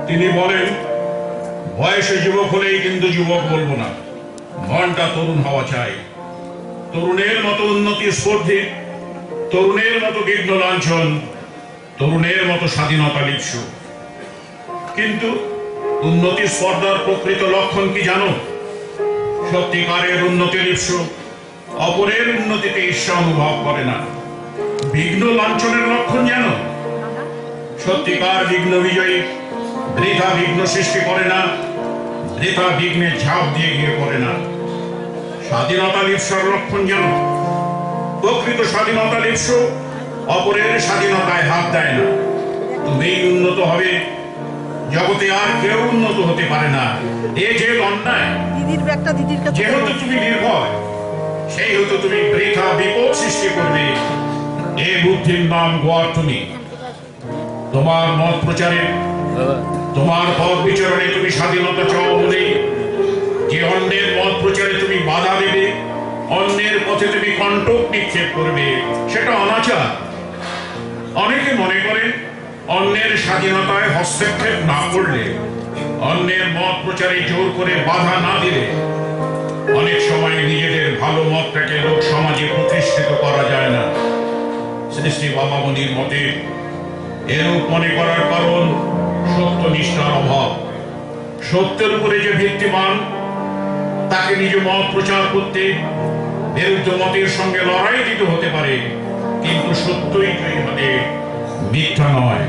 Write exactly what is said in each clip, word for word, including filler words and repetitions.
তিনি বলেন, বয়সে যুবক হলেই কিন্তু যুবক বলবো না, মনটা তরুণ হওয়া চাই। তরুণের মতো উন্নতি স্পর্ধী, তরুণের মতো বিঘ্ন লাঞ্ছন, তরুণের মতো স্বাধীনতা লিপ্সু। কিন্তু উন্নতি স্পর্ধার প্রকৃত লক্ষণ কি জানো? সত্যিকারের উন্নতি লিপ্সু অপরের উন্নতিতে ঈর্ষা অনুভব করে না। বিঘ্ন লাঞ্ছনের লক্ষণ জানো? সত্যিকার বিঘ্ন বিজয়ী বৃথা বিঘ্ন সৃষ্টি করে না, বৃথা বিঘ্নে ঝাঁপ দিয়ে গিয়ে পড়ে না। স্বাধীনতা লিপ্সার লক্ষণ জানো? প্রকৃত স্বাধীনতা লিপ্সু অপরের স্বাধীনতায় হাত দেয় না। তুমি উন্নত হবে, জগতে আর কেউ উন্নত হতে পারে না। এ যে অন্যায়। যেহেতু তুমি নির্ভয়, সেই হতো তুমি বৃথা বিপদ সৃষ্টি করবে। এ বুদ্ধির নাম গোয়ার্থনী। তোমার মত প্রচারে, তোমার পথ বিচরণে তুমি স্বাধীনতা চাও বলে যে অন্যের মত প্রচারে তুমি বাধা দেবে, অন্যের পথে তুমি কণ্টক নিক্ষেপ করবে, সেটা অনাচার। অনেকে মনে করে অন্যের স্বাধীনতায় হস্তক্ষেপ না করলে, অন্যের মত প্রচারে জোর করে বাধা না দিলে অনেক সময় নিজেদের ভালো মতটাকে লোক সমাজে প্রতিষ্ঠিত করা যায় না। শ্রী শ্রী বাবা মনির মতে এরূপ মনে করার কারণ সত্যনিষ্ঠার অভাব। সত্যের উপরে যে ভিত্তিমান, তাকে নিজ মত প্রচার করতে বিরুদ্ধ মতের সঙ্গে লড়াই দিতে হতে পারে, কিন্তু সত্যই তৈরি হতে মিথ্যা নয়।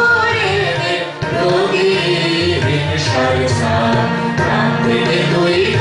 Shall we